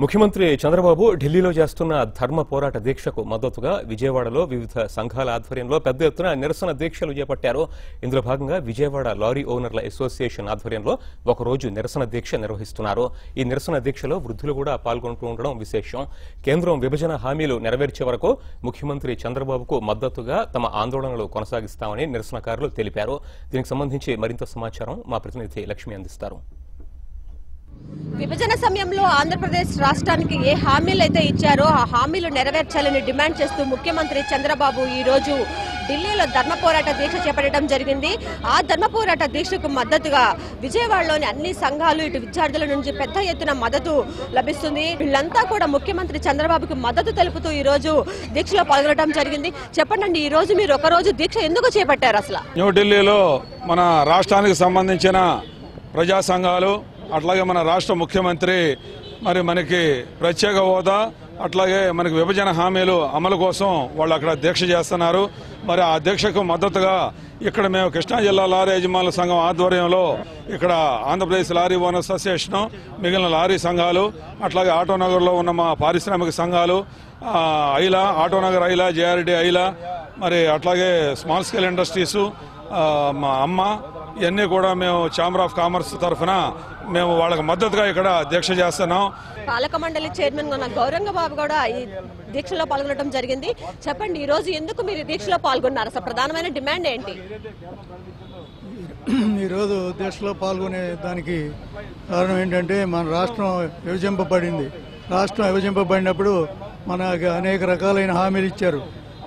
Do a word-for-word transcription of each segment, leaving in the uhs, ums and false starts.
ముఖ్యమంత్రి చంద్రబాబు ఢిల్లీలో చేస్తున్న ధర్మ పోరాట దీక్షకు మద్దతుగా విజయవాడలో వివిధ సంఘాల ఆధ్వర్యంలో పెద్ద ఎత్తున నిరసన దీక్షలు చేపట్టారు. ఇందులో భాగంగా విజయవాడ లారీ ఓనర్ల అసోసియేషన్ ఆధ్వర్యంలో ఒకరోజు నిరసన దీక్ష నిర్వహిస్తున్నారు. ఈ నిరసన దీక్షలో వృద్ధులు కూడా పాల్గొంటూ ఉండడం విశేషం. కేంద్రం విభజన హామీలు నెరవేర్చే వరకు ముఖ్యమంత్రి చంద్రబాబుకు మద్దతుగా తమ ఆందోళనలు కొనసాగిస్తామని నిరసనకారులు తెలిపారు. దీనికి సంబంధించి మరింత సమాచారం మా ప్రతినిధి లక్ష్మి అందిస్తారు. విభజన సమయంలో ఆంధ్రప్రదేశ్ రాష్ట్రానికి ఏ హామీలు అయితే ఇచ్చారో ఆ హామీలు నెరవేర్చాలని డిమాండ్ చేస్తూ ముఖ్యమంత్రి చంద్రబాబు ఈ రోజు ఢిల్లీలో ధర్మ పోరాట దీక్ష చేపట్టడం జరిగింది. ఆ ధర్మ పోరాట దీక్షకు మద్దతుగా విజయవాడలోని అన్ని సంఘాలు ఇటు విద్యార్థుల నుంచి పెద్ద ఎత్తున మద్దతు లభిస్తుంది. వీళ్ళంతా కూడా ముఖ్యమంత్రి చంద్రబాబుకు మద్దతు తెలుపుతూ ఈ రోజు దీక్షలో పాల్గొనడం జరిగింది. చెప్పండి, ఈ రోజు మీరు ఒక రోజు దీక్ష ఎందుకు చేపట్టారు? అసలు న్యూఢిల్లీలో మన రాష్ట్రానికి సంబంధించిన ప్రజా సంఘాలు అట్లాగే మన రాష్ట్ర ముఖ్యమంత్రి మరి మనకి ప్రత్యేక హోదా అట్లాగే మనకి విభజన హామీలు అమలు కోసం వాళ్ళు అక్కడ దీక్ష చేస్తున్నారు. మరి ఆ దీక్షకు మద్దతుగా ఇక్కడ మేము కృష్ణా జిల్లా లారీ యజమానుల సంఘం ఆధ్వర్యంలో ఇక్కడ ఆంధ్రప్రదేశ్ లారీ ఓనర్స్ అసోసియేషన్, మిగిలిన లారీ సంఘాలు అట్లాగే ఆటోనగర్లో ఉన్న మా పారిశ్రామిక సంఘాలు ఐలా, ఆటోనగర్ ఐలా, జేఆర్డీ ఐలా, మరి అట్లాగే స్మాల్ స్కేల్ ఇండస్ట్రీసు, మా అమ్మ, ఇవన్నీ కూడా మేము ఛాంబర్ ఆఫ్ కామర్స్ తరఫున మేము వాళ్ళకి మద్దతుగా ఇక్కడ దీక్ష చేస్తున్నాం. పాలక మండలి చైర్మన్ ఉన్న గౌరంగ బాబు కూడా ఈ దీక్షలో పాల్గొనడం జరిగింది. చెప్పండి, ఈ రోజు ఎందుకు మీరు దీక్షలో పాల్గొన్నారు? అసలు ప్రధానమైన డిమాండ్ ఏంటి? ఈరోజు దీక్షలో పాల్గొనే దానికి కారణం ఏంటంటే మన రాష్ట్రం విభజింపబడింది. రాష్ట్రం విభజింపబడినప్పుడు మనకు అనేక రకాలైన హామీలు ఇచ్చారు.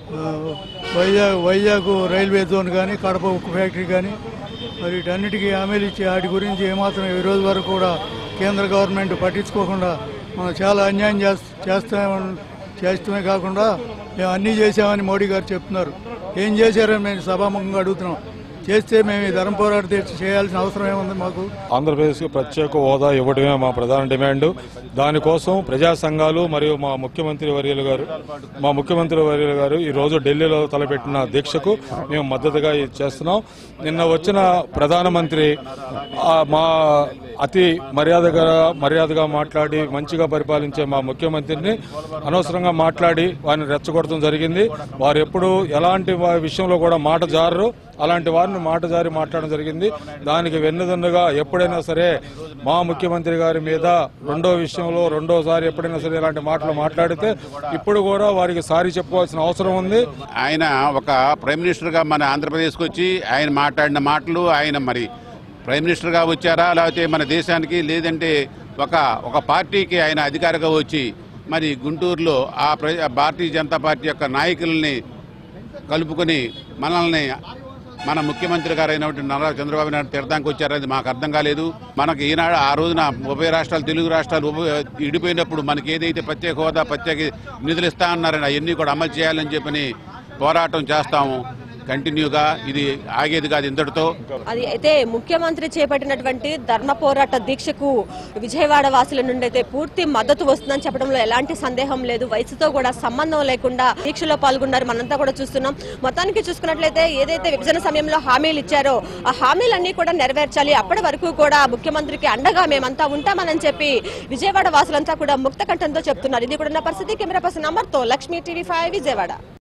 వైజాగ్ వైజాగ్ రైల్వే జోన్ కానీ, కడప ఉక్కు ఫ్యాక్టరీ కానీ, మరి వీటన్నిటికీ హామీలు ఇచ్చి వాటి గురించి ఏమాత్రం ఈ రోజు వరకు కూడా కేంద్ర గవర్నమెంట్ పట్టించుకోకుండా మనం చాలా అన్యాయం చేస్తా చేస్తూనే కాకుండా మేము అన్నీ చేసామని మోడీ గారు చెప్తున్నారు. ఏం చేశారని మేము సభాముఖంగా అడుగుతున్నాం. చేస్తే మేము ఈ ధర్మ పోరాట దీక్ష చేయాల్సిన అవసరం ఏముంది? మాకు ఆంధ్రప్రదేశ్కి ప్రత్యేక హోదా ఇవ్వడమే మా ప్రధాన డిమాండ్. దానికోసం ప్రజా సంఘాలు మరియు మా ముఖ్యమంత్రి వర్యులు గారు మా ముఖ్యమంత్రి వర్యులు గారు ఈ రోజు ఢిల్లీలో తలపెట్టిన దీక్షకు మేము మద్దతుగా చేస్తున్నాం. నిన్న వచ్చిన ప్రధానమంత్రి మా అతి మర్యాదగా మర్యాదగా మాట్లాడి మంచిగా పరిపాలించే మా ముఖ్యమంత్రిని అనవసరంగా మాట్లాడి వారిని రెచ్చగొట్టడం జరిగింది. వారు ఎప్పుడు ఎలాంటి విషయంలో కూడా మాట జారరు. అలాంటి వారిని మాట జారి మాట్లాడడం జరిగింది. దానికి వెన్నుదన్నుగా ఎప్పుడైనా సరే మా ముఖ్యమంత్రి గారి మీద రెండో విషయంలో రెండోసారి ఎప్పుడైనా సరే ఇలాంటి మాటలు మాట్లాడితే ఇప్పుడు కూడా వారికి సారీ చెప్పుకోవాల్సిన అవసరం ఉంది. ఆయన ఒక ప్రైమ్ మినిస్టర్గా మన ఆంధ్రప్రదేశ్కి వచ్చి ఆయన మాట్లాడిన మాటలు, ఆయన మరి ప్రైమ్ మినిస్టర్గా వచ్చారా లేకపోతే మన దేశానికి, లేదంటే ఒక ఒక పార్టీకి ఆయన అధికారిగా వచ్చి మరి గుంటూరులో ఆ భారతీయ జనతా పార్టీ యొక్క నాయకుల్ని కలుపుకొని మనల్ని మన ముఖ్యమంత్రి గారు అయినటువంటి నారా చంద్రబాబు నాయుడు తీర్థానికి వచ్చారనేది మాకు అర్థం కాలేదు. మనకి ఈనాడు ఆ రోజున ఉభయ రాష్ట్రాలు తెలుగు రాష్ట్రాలు విడిపోయినప్పుడు మనకి ఏదైతే ప్రత్యేక హోదా ప్రత్యేక నిధులు ఇస్తా అన్నారని అవన్నీ కూడా అమలు చేయాలని చెప్పని పోరాటం చేస్తాము కంటిన్యూగా. ఇది ఆగేది కాదు ఇంతటితో. అది అయితే ముఖ్యమంత్రి చేపట్టినటువంటి ధర్మ పోరాట దీక్షకు విజయవాడ వాసుల నుండి అయితే పూర్తి మద్దతు వస్తుందని చెప్పడంలో ఎలాంటి సందేహం లేదు. వయసుతో కూడా సంబంధం లేకుండా దీక్షలో పాల్గొన్నారు. మనంతా కూడా చూస్తున్నాం. మొత్తానికి చూసుకున్నట్లయితే ఏదైతే విభజన సమయంలో హామీలు ఇచ్చారో ఆ హామీలన్నీ కూడా నెరవేర్చాలి. అప్పటి వరకు కూడా ముఖ్యమంత్రికి అండగా మేమంతా ఉంటామని చెప్పి విజయవాడ వాసులంతా కూడా ముక్త కంఠంతో చెప్తున్నారు. ఇది కూడా పరిస్థితి. కెమెరా పర్సన్ అమర్తో లక్ష్మీ, టీవీ ఫైవ్, విజయవాడ.